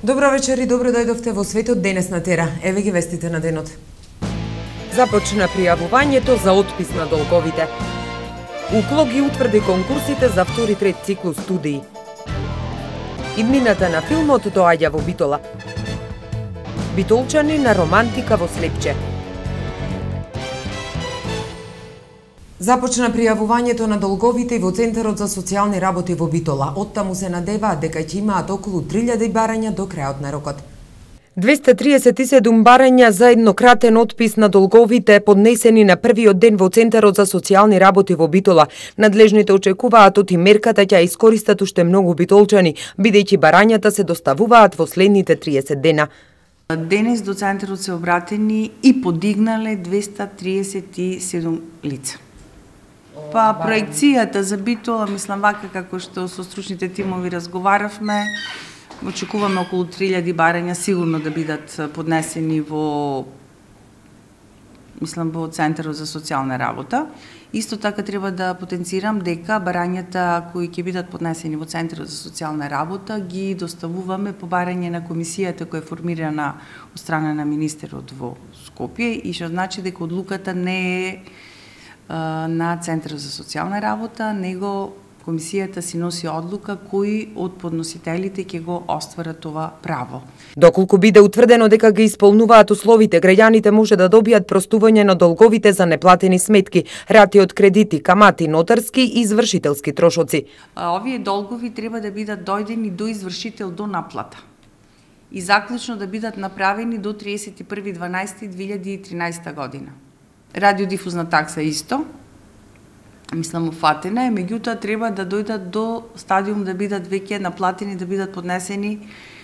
Добро вечер и добро дојдовте во светот денес на Тера. Еве ги вестите на денот. Започна пријавувањето за отпис на долговите. УКЛО ги утврди конкурсите за втори трет циклус студии. Иднината на филмот доаѓа во Битола. Битолчани на романтика во Слепче. Започна пријавувањето на долговите во Центарот за социјални работи во Битола. Оттаму се надеваат дека ќе имаат околу 3000 барања до крајот на рокот. 237 барања за еднократен отпис на долговите поднесени на првиот ден во Центарот за социјални работи во Битола. Надлежните очекуваат оти мерката ќе искористат уште многу битолчани, бидејќи барањата се доставуваат во следните 30 дена. Денес до Центарот се обратени и подигнале 237 лица. Па проекцијата за Битола, мислам вака како што со стручните тимови разговаравме, очекуваме околу 3000 барања сигурно да бидат поднесени во Центарот за социјална работа. Исто така треба да потенцирам дека барањата кои ќе бидат поднесени во Центарот за социјална работа ги доставуваме по барање на комисијата која е формирана од страна на министерот во Скопје и што значи дека одлуката не е на Центарот за социјална работа, него комисијата си носи одлука кои од подносителите ќе го остварат това право. Доколку биде утврдено дека ги исполнуваат условите, граѓаните може да добијат простување на долговите за неплатени сметки, рати од кредити, камати, нотарски и извршителски трошоци. Овие долгови треба да бидат дојдени до извршител до наплата и заклучно да бидат направени до 31.12.2013 година. Радиодифузна такса исто, уфатена е, меѓутоа треба да дојдат до стадиум да бидат веќе наплатени, да бидат поднесени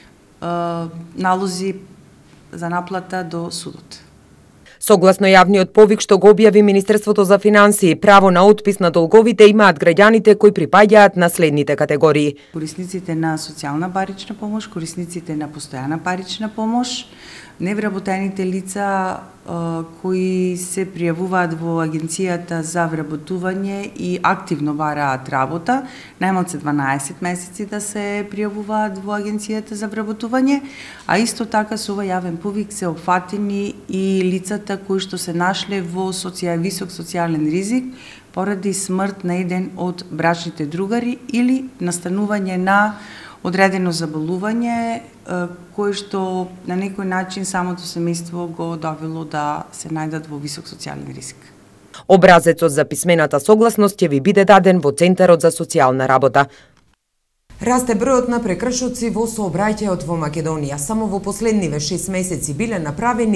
налози за наплата до судот. Согласно јавниот повик што го објави Министерството за финансии, право на отпис на долговите имаат граѓаните кои припаѓаат на следните категории: корисниците на социјална парична помош, корисниците на постојана парична помош, невработените лица кои се пријавуваат во Агенцијата за вработување и активно бараат работа, најмалку 12 месеци да се пријавуваат во Агенцијата за вработување, а исто така со овој јавен повик се опфатени и лицата кои што се нашле во висок социјален ризик поради смрт на еден од брачните другари или настанување на одредено заболување кое што на некој начин самото семејство го довело да се најдат во висок социјален риск. Образецот за писмената согласност ќе ви биде даден во Центарот за социјална работа. Расте бројот на прекршоци во сообраќајот во Македонија. Само во последниве 6 месеци биле направени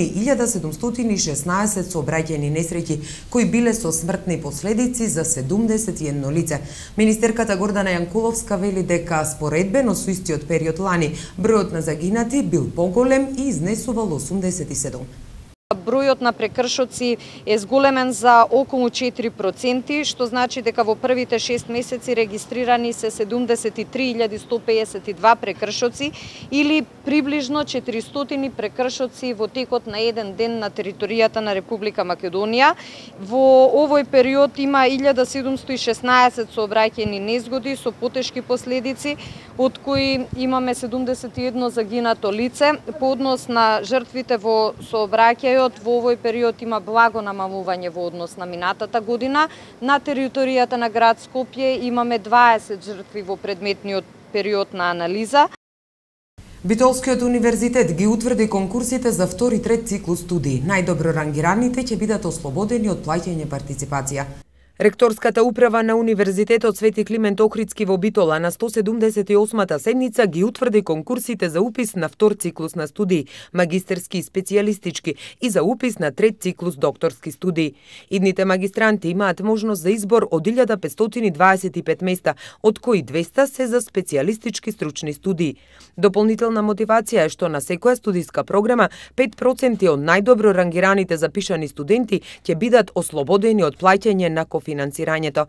1716 сообраќајни несреќи, кои биле со смртни последици за 71 лице. Министерката Гордана Јанкуловска вели дека споредбено со истиот период лани, бројот на загинати бил поголем и изнесувал 87. Бројот на прекршоци е зголемен за околу 4%, што значи дека во првите 6 месеци регистрирани се 73.152 прекршоци или приближно 400 прекршоци во текот на еден ден на територијата на Република Македонија. Во овој период има 1716 сообраќајни незгоди со потешки последици, од кои имаме 71 загинато лице. По однос на жртвите во сообраќај во овој период има благо намалување во однос на минатата година. На територијата на град Скопје имаме 20 жртви во предметниот период на анализа. Битолскиот универзитет ги утврди конкурсите за втори трет циклус студии. Најдобро рангираните ќе бидат ослободени од плаќање партиципација. Ректорската управа на Универзитетот Свети Климент Охридски во Битола на 178-та седница ги утврди конкурсите за упис на втор циклус на студии, магистерски и специјалистички, и за упис на трет циклус докторски студии. Идните магистранти имаат можност за избор од 1525 места, од кои 200 се за специјалистички стручни студии. Дополнителна мотивација е што на секоја студиска програма 5% од најдобро рангираните запишани студенти ќе бидат ослободени од плаќање на кофинансирањето.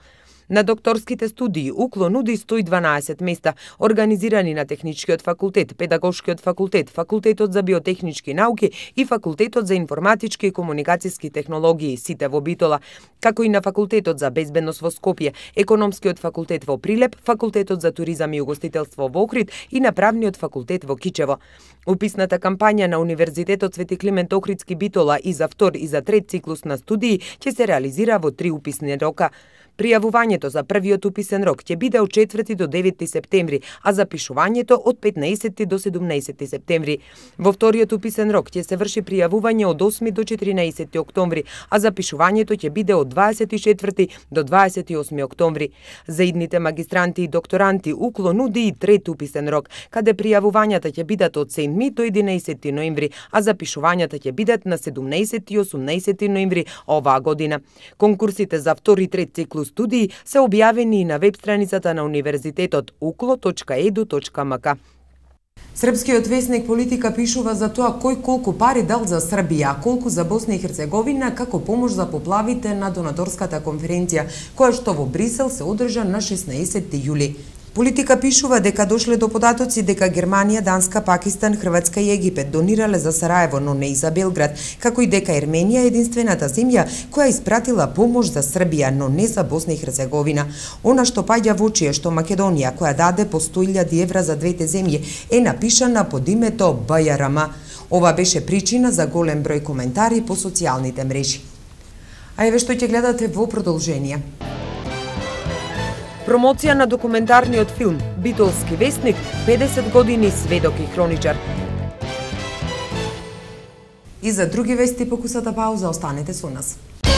На докторските студии УКЛО нуди 112 места, организирани на Техничкиот факултет, Педагошкиот факултет, Факултетот за биотехнички науки и Факултетот за информатички и комуникацијски технологии, сите во Битола, како и на Факултетот за безбедност во Скопје, Економскиот факултет во Прилеп, Факултетот за туризам и угостителство во Охрид и на Правниот факултет во Кичево. Уписната кампања на Универзитетот Свети Климент Охридски Битола и за втор и за трет циклус на студии ќе се реализира во 3 уписни рока. Пријавувањето за првиот уписен рок ќе биде од 4 до 9 септември, а запишувањето од 15 до 17 септември. Во вториот уписен рок ќе се врши пријавување од 8 до 14 октомври, а запишувањето ќе биде од 24 до 28 октомври. За идните магистранти и докторанти УКЛО нуди и трет уписен рок, каде пријавувањата ќе бидат од 7 до 11 ноември, а запишувањата ќе бидат на 17 и 18 ноември оваа година. Конкурсите за втори и трет циклус студии се објавени и на веб страницата на универзитетот uklo.edu.mk. Српскиот весник Политика пишува за тоа кој колку пари дал за Србија, а колку за Босна и Херцеговина како помош за поплавите на донаторската конференција, која што во Брисел се одржа на 16 јули. Политика пишува дека дошле до податоци дека Германија, Данска, Пакистан, Хрватска и Египет донирале за Сараево, но не и за Белград, како и дека Ерменија е единствената земја која испратила помош за Србија, но не за Босна и Херцеговина. Она што паѓа во очи е што Македонија, која даде по 100.000 евра за двете земји, е напишана под името БЈРМ. Ова беше причина за голем број коментари по социјалните мрежи. А еве што ќе гледате во продолжение. Промоција на документарниот филм Битолски весник, 50 години сведок и хроничар. И за други вести по кусата пауза, останете со нас.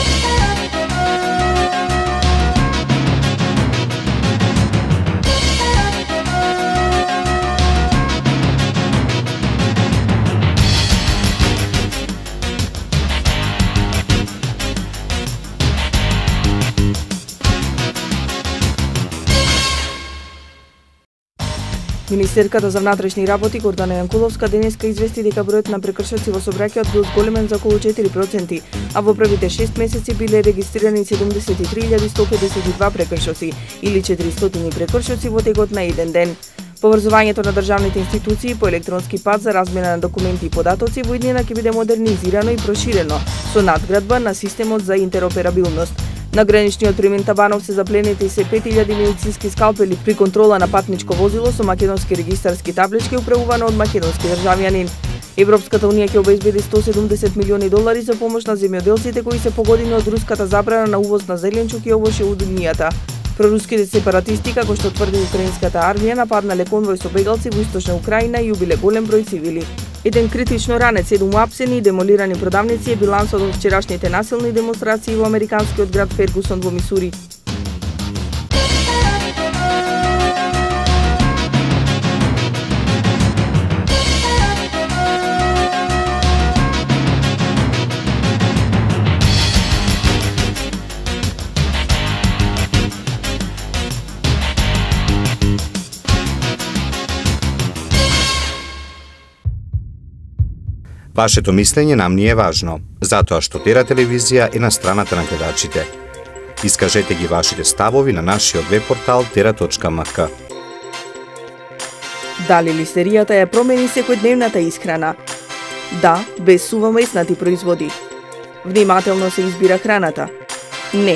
Министерката за внатрешни работи Гордана Јанкуловска денеска извести дека бројот на прекршоци во сообраќајот бил зголемен за околу 4%, а во првите 6 месеци биле регистрирани 73.152 прекршоци или 400 прекршоци во текот на еден ден. Поврзувањето на државните институции по електронски пат за размена на документи и податоци во иднина ќе биде модернизирано и проширено со надградба на системот за интероперабилност. На граничниот премин Табанов се запленети се 5000 медицински скалпели при контрола на патничко возило со македонски регистарски таблички управувано од македонски државјанин. Европската унија ќе обезбеди 170 милиони долари за помош на земјоделците кои се погодени од руската забрана на увоз на зеленчук и овошје од унијата. Проруските сепаратисти, како што тврди украинската армија, нападнале конвој со бегалци во источна Украина и убиле голем број цивили. Еден критично ранет, 7 уапсени и демолирани продавници е билансот од вчерашните насилни демонстрации во американскиот град Фергусон во Мисури. Вашето мислење нам ни е важно, затоа што Тера телевизија е на страната на гледачите. Искажете ги вашите ставови на нашиот веб портал tera.mk. Дали листеријата ја промени секојдневната исхрана? Да, без сува меснати производи. Внимателно се избира храната? Не.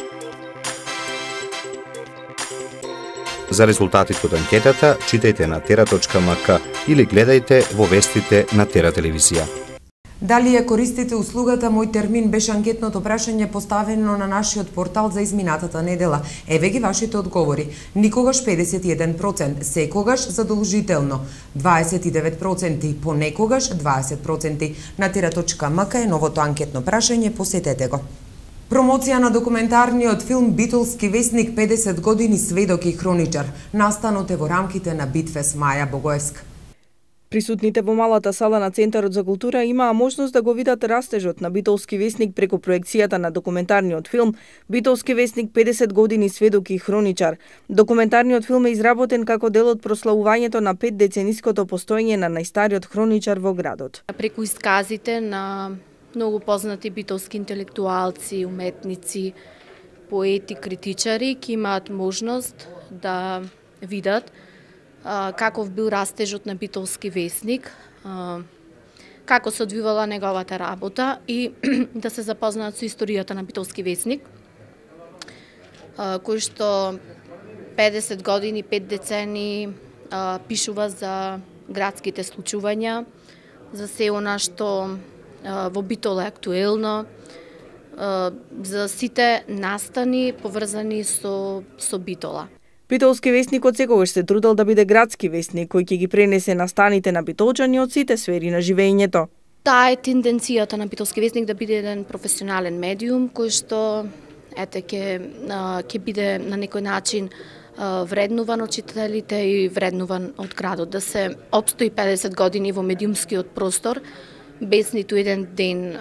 За резултатите од анкетата читајте на tera.mk или гледајте во вестите на Тера телевизија. Дали ја користите услугата Мој термин беше анкетното прашање поставено на нашиот портал за изминатата недела. Еве ги вашите одговори. Никогаш 51%, секогаш задолжително 29%, понекогаш 20%. На tera.mk е новото анкетно прашање, посетете го. Промоција на документарниот филм Битолски весник 50 години сведок и хроничар. Настанот е во рамките на Битфест Маја Богоевска. Присутните во малата сала на Центарот за култура имаа можност да го видат растежот на Битолски весник преку проекцијата на документарниот филм Битолски весник 50 години сведок и хроничар. Документарниот филм е изработен како дел од прославувањето на 5-децениското постоење на најстариот хроничар во градот. Преку исказите на многу познати битолски интелектуалци, уметници, поети, критичари ќе имаат можност да видат каков бил растежот на Битолски весник, како се одвивала неговата работа и да се запознаат со историјата на Битолски весник, кој што 50 години, 5 децени пишува за градските случувања, за се она што во Битол е актуелно, за сите настани поврзани со Битола. Битолски весник од секогаш се трудел да биде градски весник кој ќе ги пренесе настаните на битолчани од сите сфери на живењето. Таа е тенденцијата на Битолски весник да биде еден професионален медиум кој што ќе биде на некој начин вреднуван од читателите и вреднуван од градот, да се опстои 50 години во медиумскиот простор без ниту еден ден,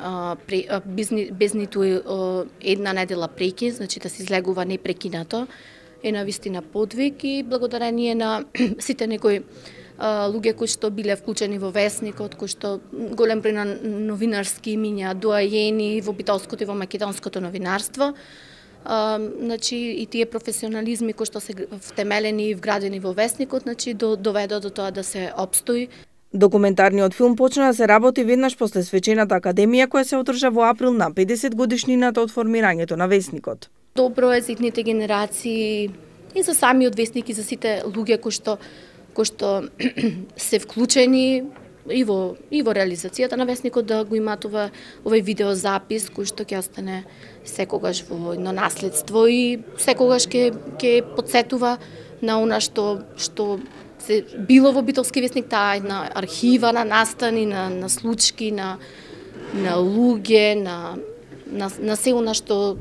без ниту една недела прекин, значи да се излегува непрекинато, е навистина подвиг и благодарение на сите некои луѓе кои што биле вклучени во весникот, кои што голем број на новинарски имиња, дуајени во битолското и во македонското новинарство, значи и тие професионализми кои што се втемелени и вградени во весникот, значи доведоа до тоа да се опстои. Документарниот филм почна да се работи веднаш после свечената академија која се одржа во април на 50 годишнината од формирањето на весникот. Добро е за идните генерации и за самиот весник и за сите луѓе кои што се вклучени и во реализацијата на весникот да го имаат овој видеозапис кој што ќе остане секогаш во едно наследство и секогаш ќе потсетува на она што се било во Битолски весник, таа една архива на настани, на случки, на луѓе, на се она што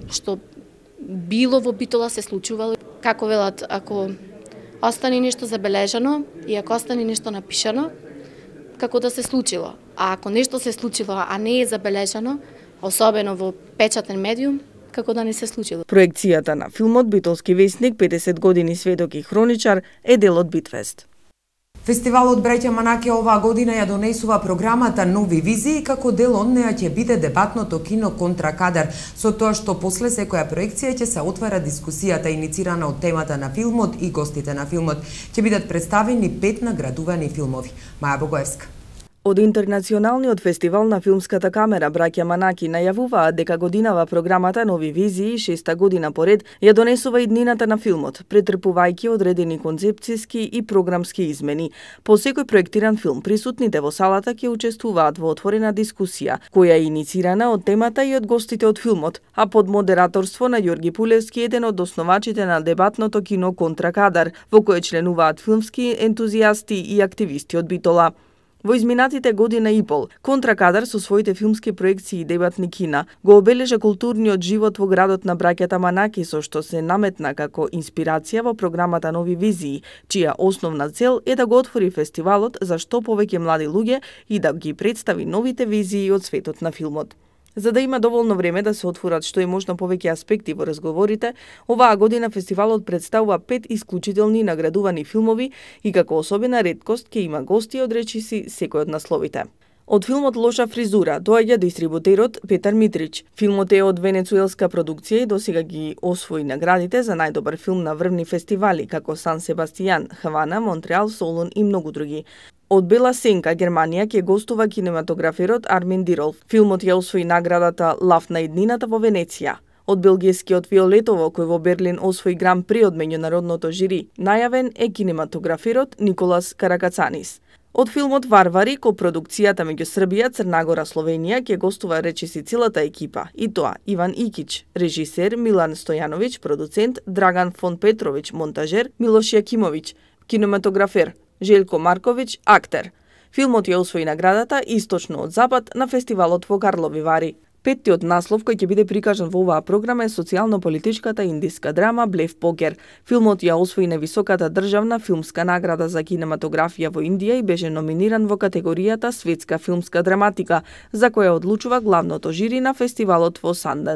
било во Битола се случувало. Како велат, ако остане нешто забележано и ако остане нешто напишано, како да се случило. А ако нешто се случило, а не е забележано, особено во печатен медиум, како да не се случило. Проекцијата на филмот Битолски весник 50 години сведок и хроничар е дел од Битфест. Фестивалот Браќа Манаке оваа година ја донесува програмата Нови визии, како дел од неа ќе биде дебатното кино Контракадар, со тоа што после секоја проекција ќе се отвара дискусијата иницирана од темата на филмот и гостите на филмот. Ќе бидат представени 5 наградувани филмови. Маја Богоевска. Од Интернационалниот фестивал на филмската камера Браќа Манаки најавуваат дека годинава програмата Нови визии, 6-та година поред, ја донесува иднината на филмот, претрпувајќи одредени концепцијски и програмски измени. По секој проектиран филм, присутните во салата ќе учествуваат во отворена дискусија, која е иницирана од темата и од гостите од филмот, а под модераторство на Ѓорги Пулевски, еден од основачите на дебатното кино Контракадар, во кое членуваат филмски ентузијасти и активисти од Битола. Во изминатите година и пол, Контракадар со своите филмски проекции и дебатни кина го обележа културниот живот во градот на браќата Манаки, со што се наметна како инспирација во програмата Нови визии, чија основна цел е да го отвори фестивалот за што повеќе млади луѓе и да ги представи новите визии од светот на филмот. За да има доволно време да се отворат што е можно повеќе аспекти во разговорите, оваа година фестивалот представува 5 исклучителни наградувани филмови и како особена реткост ќе има гости од речиси секој од насловите. Од филмот Лоша фризура доаѓа дистрибутерот Петар Митрич. Филмот е од венецуелска продукција и досега ги освои наградите за најдобар филм на врвни фестивали како Сан Себастијан, Хавана, Монтреал, Солун и многу други. Од Бела Сенка, Германија, ќе гостува кинематограферот Армин Дирол. Филмот ја освои наградата Лав на иднината во Венеција. Од белгискиот Виолетово, кој во Берлин освои гран при од меѓународното жири, најавен е кинематограферот Николас Каракацанис. Од филмот Варвари, копродукцијата меѓу Србија, Црнагора, Словенија, ќе гостува речиси целата екипа, и тоа Иван Икич, режисер Милан Стојановиќ, продуцент Драган фон Петровиќ, монтажер Милош Јакимовиќ, кинематографер Желко Марковиќ, актер. Филмот ја освои наградата Источно од Запад на фестивалот во Карлови Вари. Петтиот наслов кој ќе биде прикажан во оваа програма е социјално-политичката индиска драма Блеф покер. Филмот ја освои највисоката државна филмска награда за кинематографија во Индија и беше номиниран во категоријата Светска филмска драматика, за која одлучува главното жири на фестивалот во Санденс.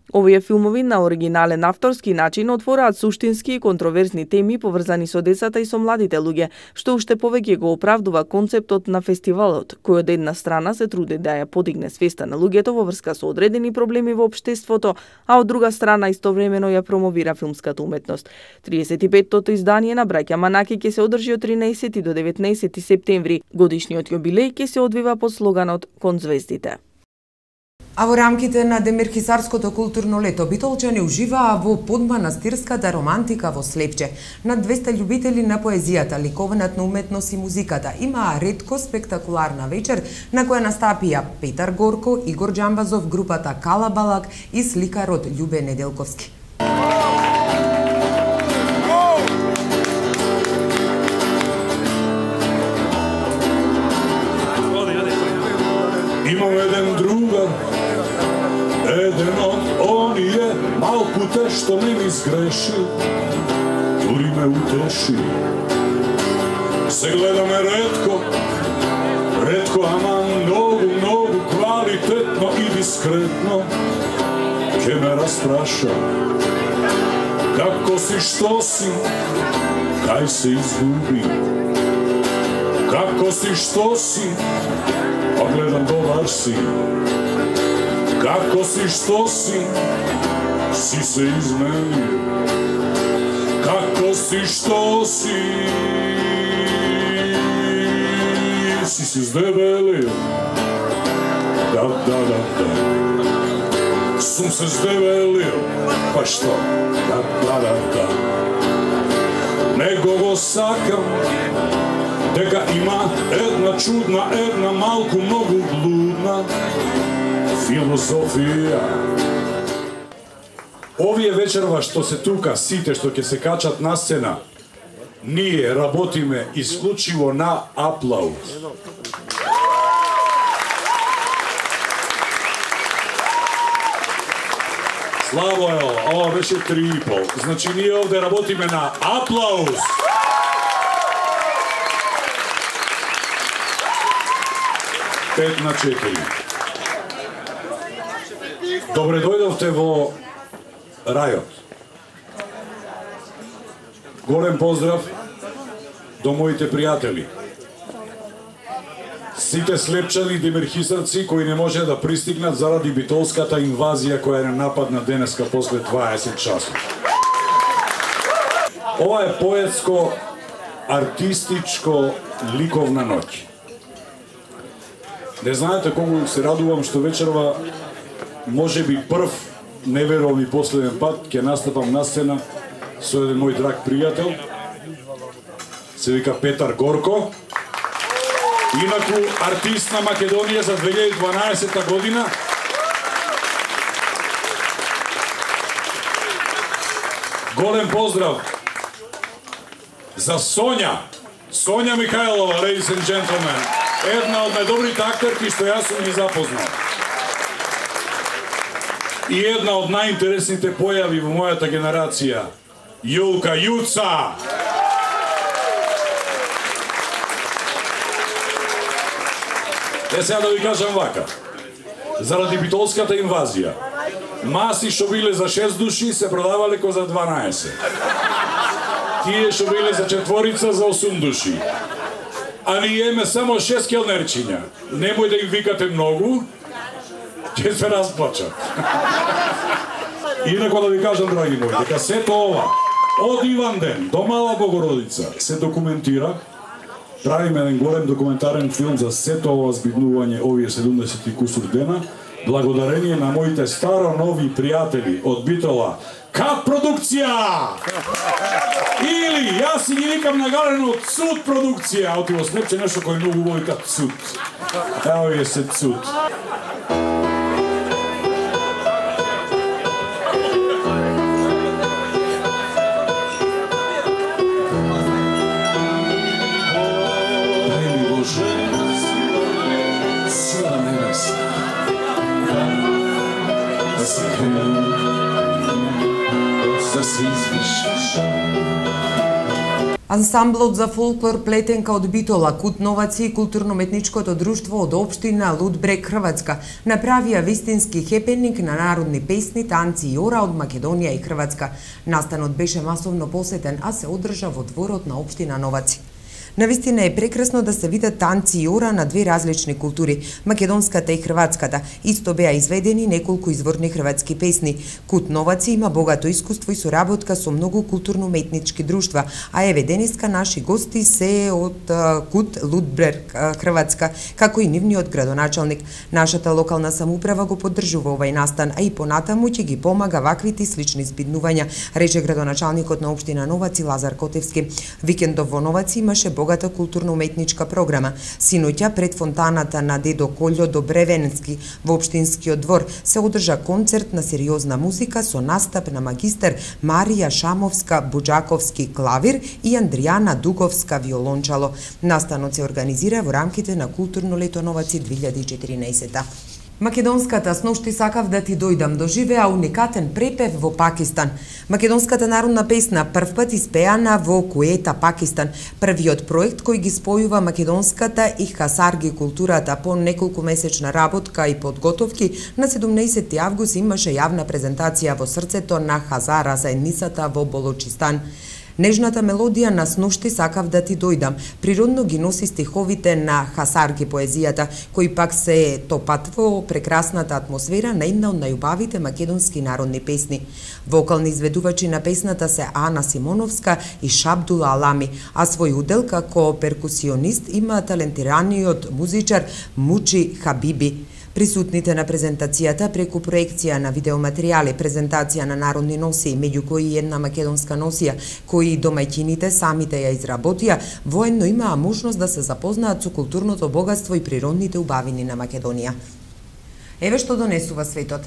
Овие филмови на оригинален авторски начин отвораат суштински и контроверзни теми поврзани со децата и со младите луѓе, што уште повеќе го оправдува концептот на фестивалот, кој од една страна се труди да ја подигне свеста на луѓето во врска со одредени проблеми во општеството, а од друга страна истовремено ја промовира филмската уметност. 35-тото издание на браќа Манаки ќе се одржи од 13 до 19 септември. Годишниот јубилеј ќе се одвива под слоганот Кон звездите. А во рамките на Демирхисарското културно лето битолчани уживаа во подманастирската романтика во Слепче. Над 200 љубители на поезијата, ликовната уметност и музиката имаа ретко спектакуларна вечер на која настапија Петар Горко, Игор Џамбазов, групата Калабалак и сликарот Љубе Неделковски. Имам еден другар, еден од оние малкуте што не ми сгреши, дури ме утеши. Се гледаме ретко, ама многу квалитетно и дискретно. Ке ме распраша, како си, што си, кај се изгуби. Како си, што си, па гледам добар си. Како си, што си се изменил. Како си, што си се здебелил. Да. Сум се здебелил, па што? Да. Него го сакам, дека има една чудна, една малку многу блудна философија. Овие вечерва што се тука, сите што ќе се качат на сцена, ние работиме исклучиво на аплауз. Славо е, ова беше 3,5. Значи ние овде работиме на аплауз. Пет на 4. Добре дојдовте во рајот. Голем поздрав до моите пријатели. Сите слепчани демирхисарци кои не може да пристигнат заради битолската инвазија која не нападна денеска после 20 часот. Ова е поетско, артистичко, ликовна ноќ. Не знаете колку се радувам што вечерва може би прв, не верувам и последен пат, ќе настапам на сцена со еден мој драг пријател, се вика Петар Горко, инаку артист на Македонија за 2012 година. Голем поздрав за Сонја Михајлова, ladies and gentlemen, една од најдобрите актерки што јас сум ги запознал. И една од најинтересните појави во мојата генерација, Јулка Јуца. Сега да ви кажам вака, заради битолската инвазија, маси што биле за 6 души се продавале ко за 12. Тие што биле за 4 за 8 души. А ние имаме само 6 келнерчиња. Немој да им викате многу, ќе се расплачат. Инако да ви кажам, драги мои, дека сето ова, од Иванден до Мала Богородица, се документира. Правиме еден голем документарен филм за сето ова збиднување овие 70 и кусур дена, благодарение на моите старо нови пријатели од Битола, КАП продукција! Или, јас си ги викам нагалено ЦУД продукција, оти во Слепче нешто кој многу убаво вика ЦУД. Ево е се ЦУД. А Ансамблот за фолклор Плетенка од Битола, Кут Новаци и културно-метничкото друштво од општина Лудбрег, Хрватска, направија вистински хепенинг на народни песни, танци и ора од Македонија и Хрватска. Настанот беше масовно посетен, а се одржа во дворот на општина Новаци. Навистина е прекрасно да се видат танци и ора на две различни култури, македонската и хрватската. Исто беа изведени неколку изворни хрватски песни. Кут Новаци има богато искуство и соработка со многу културно-метнички друштва, а еве денеска наши гости се од Кут Лудбрег, Хрватска, како и нивниот градоначалник. Нашата локална самоуправа го поддржува овај настан, а и понатаму ќе ги помага ваквите и слични збиднувања, рече градоначалникот на општина Новаци Лазар Котевски. Викендов во Новаци имаше богата културно-уметничка програма. Синоќа пред фонтаната на Дедо Колјо Добревенски во општинскиот двор се одржа концерт на сериозна музика со настап на магистер Марија Шамовска Буџаковски клавир и Андријана Дуговска виолончало. Настанот се организира во рамките на Културно лето Новаци 2014. Македонската "Сношти сакав да ти дојдам" доживеа уникатен препев во Пакистан. Македонската народна песна првпат испеана во Куета, Пакистан, првиот проект кој ги спојува македонската и хасарги културата. По неколку месечна работка и подготовки, на 17 август имаше јавна презентација во срцето на Хазара заедницата во Болочистан. Нежната мелодија на "Сношти сакав да ти дојдам" природно ги носи стиховите на хасарги поезијата, кои пак се топат во прекрасната атмосфера на една од најубавите македонски народни песни. Вокални изведувачи на песната се Ана Симоновска и Шабдула Алами, а свој удел како перкусионист има талентираниот музичар Мучи Хабиби. Присутните на презентацијата преку проекција на видеоматеријали, презентација на народни носии, меѓу кои и една македонска носија, кои домаќините самите ја изработија, воедно имаа можност да се запознаат со културното богатство и природните убавини на Македонија. Еве што донесува светот.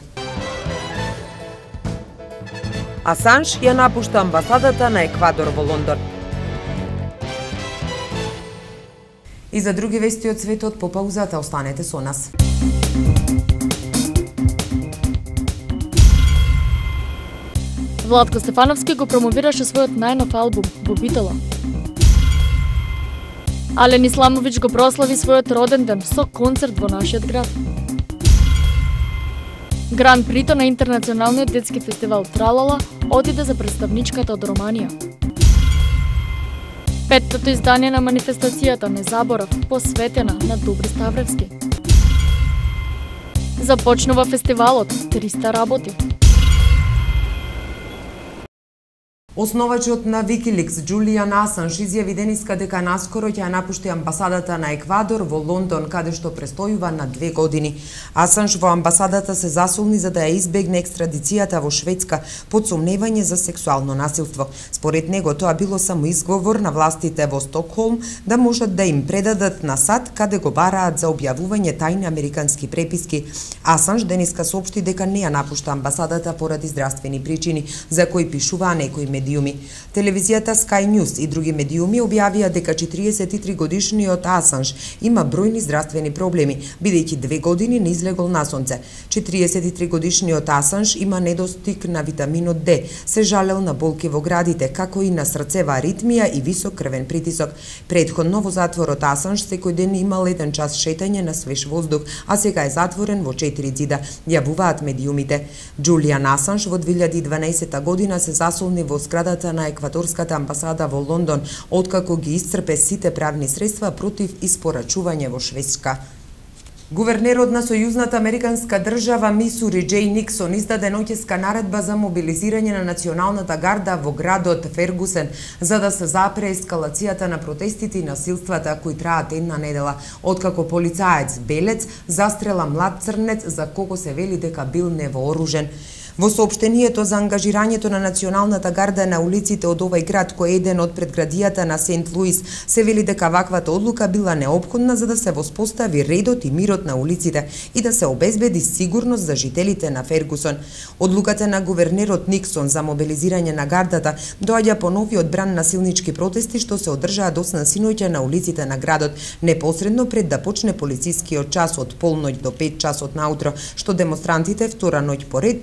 Асанж ја напушта амбасадата на Еквадор во Лондон. И за други вести од светот по паузата, останете со нас. Владко Стефановски го промовираше својот најнов албум во Битола. Ален Исламовиќ го прослави својот роден ден со концерт во нашиот град. Гран прито на интернационалниот детски фестивал Тралала отиде за представничката од Романија. Петтото издание на манифестацијата "Не заборав", посветена на Добри Ставревски. Започнува фестивалот 300 работи. Основачот на Wikileaks Џулијан Асанж изјави денеска дека наскоро ќе ја напушти амбасадата на Еквадор во Лондон, каде што престојува на 2 години. Асанж во амбасадата се засолни за да ја избегне екстрадицијата во Шведска под сомневање за сексуално насилство. Според него тоа било само изговор на властите во Стокхолм да можат да им предадат на САД каде го бараат за објавување тајни американски преписки. Асанж денеска соопшти дека не ја напушта амбасадата поради здравствени причини, за кои пишуваа некои медиуми. Телевизијата Sky News и други медиуми објавија дека 43 годишниот Асанж има бројни здравствени проблеми, бидејќи 2 години не излегол на сонце. 43 годишниот Асанж има недостиг на витаминот Д, се жалел на болки во градите, како и на срцева аритмија и висок крвен притисок. Предходно во затворот Асанж секој ден имал 1 час шетање на свеж воздух, а сега е затворен во 4 ѕида, јавуваат медиумите. Џулијан Асанж во 2012 година се засолни во зградата на еквадорската амбасада во Лондон, откако ги исцрпе сите правни средства против испорачување во Шведска. Гувернерот на Сојузната американска држава Мисури Џеј Никсон издаде ноќеска наредба за мобилизирање на националната гарда во градот Фергусен за да се запре ескалацијата на протестите и насилствата кои траат една недела, откако полицаец Белец застрела млад црнец за кого се вели дека бил невооружен. Во соопштението за ангажирањето на националната гарда на улиците од овај град, кој е еден од предградијата на Сент Луис, се вели дека ваквата одлука била неопходна за да се воспостави редот и мирот на улиците и да се обезбеди сигурност за жителите на Фергусон. Одлуката на гувернерот Никсон за мобилизирање на гардата доаѓа по новиот бран на силнички протести што се одржаа досна синоќа на улиците на градот, непосредно пред да почне полицискиот час од полноќ до 5 часот наутро, што демонстрантите втора ноќ поред него почитуваат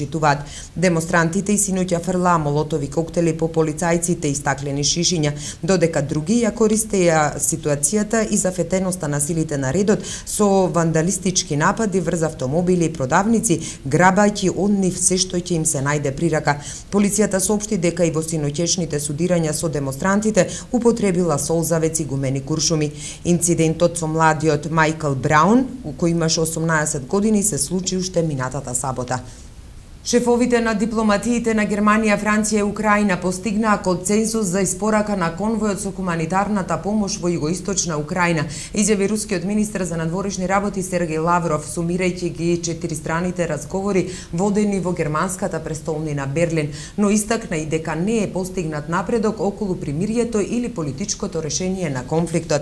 почитуваат. Демонстрантите и синоќа фрлаа молотови коктели по полицајците и стаклени шишиња, додека други ја користеа ситуацијата и зафетеноста на силите на редот со вандалистички напади врз автомобили и продавници, грабајќи од нив се што ќе им се најде при рака. Полицијата соопшти дека и во синоќешните судирања со демонстрантите употребила солзавец и гумени куршуми. Инцидентот со младиот Мајкл Браун, кој имаше 18 години, се случи уште минатата сабота. Шефовите на дипломатиите на Германија, Франција и Украина постигнаа консензус за испорака на конвојот со хуманитарната помош во југоисточна Украина, изјави рускиот министер за надворешни работи Сергеј Лавров, сумирајќи ги четиристраните разговори водени во германската престолнина Берлин, но истакна и дека не е постигнат напредок околу примирието или политичкото решение на конфликтот.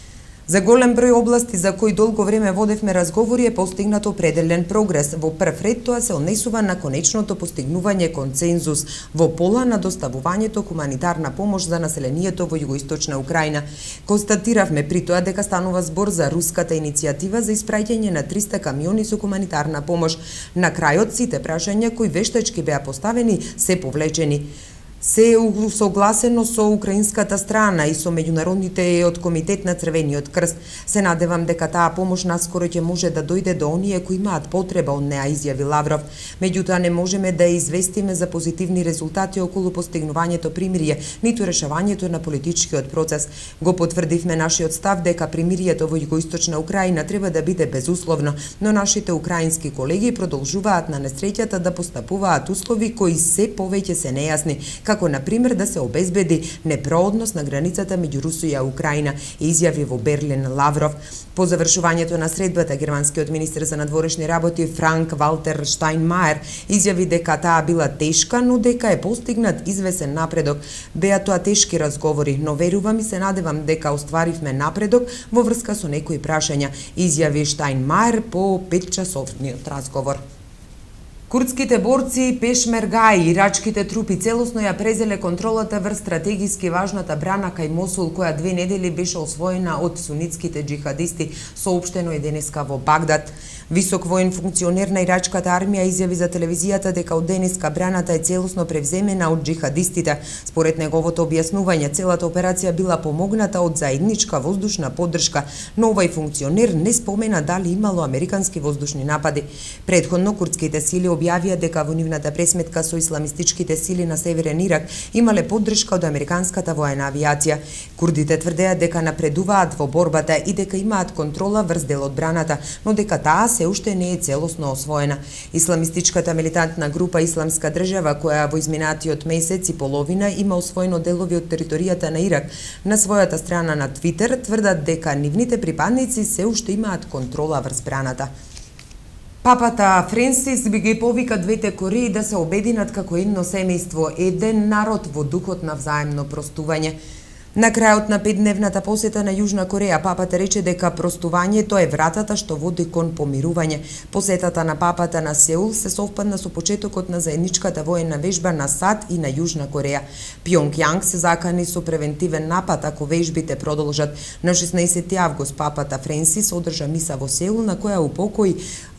За голем број области за кои долго време водевме разговори е постигнат определен прогрес. Во прв ред тоа се однесува на конечното постигнување консензус во пола на доставувањето хуманитарна помош за населението во југоисточна Украина. Констатиравме при тоа дека станува збор за руската иницијатива за испраќање на 300 камиони со хуманитарна помош. На крајот сите прашања кои вештачки беа поставени се повлечени. Се е усогласено со украинската страна и со меѓународните од Комитет на Црвениот крст. Се надевам дека таа помош наскоро ќе може да дојде до оние кои имаат потреба од неа, изјави Лавров. Меѓутоа не можеме да ја известиме за позитивни резултати околу постигнувањето примирие, ниту решавањето на политичкиот процес. Го потврдивме нашиот став дека примирието во југоисточна Украина треба да биде безусловно, но нашите украински колеги продолжуваат на несреќата да постапуваат услови кои се повеќе се нејасни, како на пример да се обезбеди непроодност на границата меѓу Русија и Украина, изјави во Берлин Лавров. По завршувањето на средбата, германскиот министер за надворешни работи Франк Валтер Штајнмаер изјави дека таа била тешка, но дека е постигнат извесен напредок. Беа тоа тешки разговори, но верувам и се надевам дека остваривме напредок во врска со некои прашања, изјави Штајнмаер по 5-часовниот разговор. Курдските борци Пешмергаи, ирачките трупи целосно ја презеле контролата врз стратегиски важната брана кај Мосул, која 2 недели беше освоена од сунитските џихадисти, соопштено е денеска во Багдад. Висок воен функционер на ирачката армија изјави за телевизијата дека од денеска браната е целосно превземена од џихадистите. Според неговото објаснување, целата операција била помогната од заедничка воздушна поддршка, но овај функционер не спомена дали имало американски воздушни напади. Претходно курдските сили објавија дека во нивната пресметка со исламистичките сили на северен Ирак имале поддршка од американската воена авијација. Курдите тврдеа дека напредуваат во борбата и дека имаат контрола врз дел од браната, но дека таа се уште не е целосно освоена. Исламистичката милитантна група Исламска држава, која во изминатиот месец и половина има освоено делови од територијата на Ирак, на својата страна на Твитер тврдат дека нивните припадници се уште имаат контрола врз браната. Папата Френсис би ги повика двете Кореи да се обединат како едно семејство, еден народ во духот на взаемно простување. На крајот на 5-дневната посета на Јужна Кореја, папата рече дека простувањето е вратата што води кон помирување. Посетата на папата на Сеул се совпадна со почетокот на заедничката воена вежба на САД и на Јужна Кореја. Пјонгјанг се закани со превентивен напад ако вежбите продолжат. На 16 август папата Френсис одржа миса во Сеул на која упокои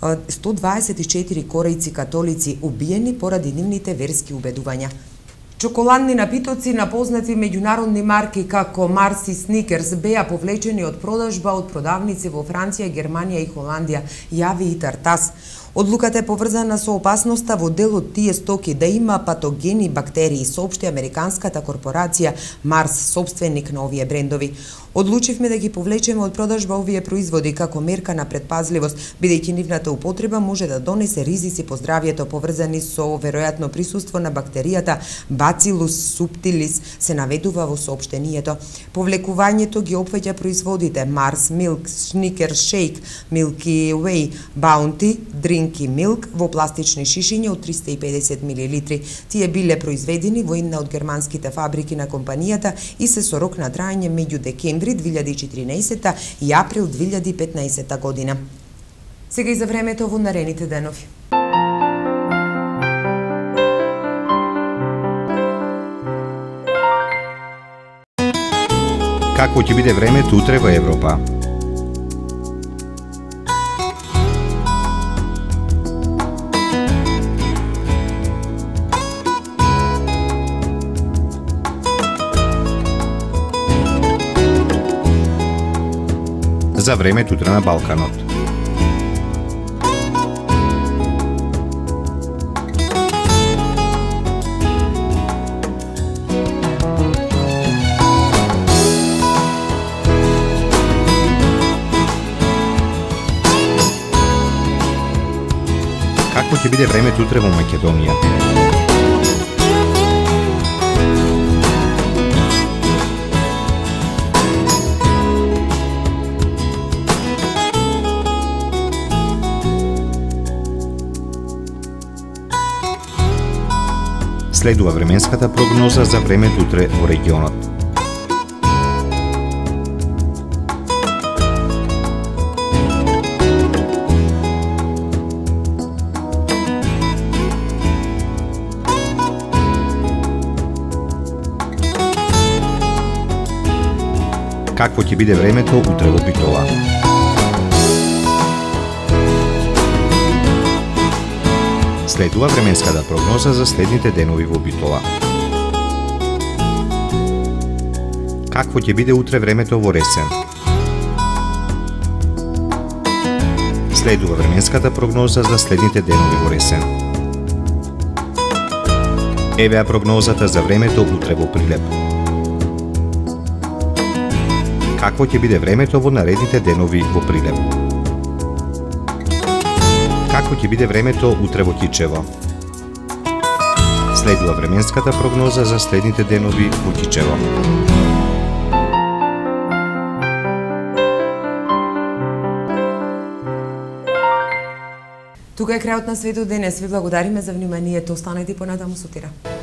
124 корејци католици убиени поради нивните верски убедувања. Чоколадни напитоци на познати меѓународни марки како Марс и Сникерс беа повлечени од продажба од продавници во Франција, Германија и Холандија, јави и Тартас. Одлуката е поврзана со опасноста во дел од тие стоки да има патогени бактерии, соопшти американската корпорација Марс, собственик на овие брендови. Одлучивме да ги повлечеме од продажба овие производи како мерка на предпазливост, бидејќи нивната употреба може да донесе ризици по здравјето поврзани со веројатно присуство на бактеријата Bacillus subtilis, се наведува во соопштението. Повлекувањето ги опфаќа производите Mars Milk, Snickers Shake, Milky Way, Bounty, Drinky Milk во пластични шишиња од 350 мл. Тие биле произведени во една од германските фабрики на компанијата и се со рок на траење меѓу декември 2014 и април 2015 година. Сега и за времето во наредните денови. Какво ќе биде времето утре во Европа? за времето утре на Балканот. Какво ќе биде времето утре во Македонија? Следува временската прогноза за времето утре во регионот. Какво ќе биде времето утре во Битола? Следува временската прогноза за следните денови во Битола. Какво ќе биде утре времето во Ресен? Следува временската прогноза за следните денови во Ресен. Евеа прогнозата за времето утре во Прилеп. Какво ќе биде времето во наредните денови во Прилеп? Какво ќе биде времето утре во Кичево? Следува временската прогноза за следните денови во Кичево. Тука е крајот на светот денес. Ви благодариме за вниманието. Останете понатаму со Тира.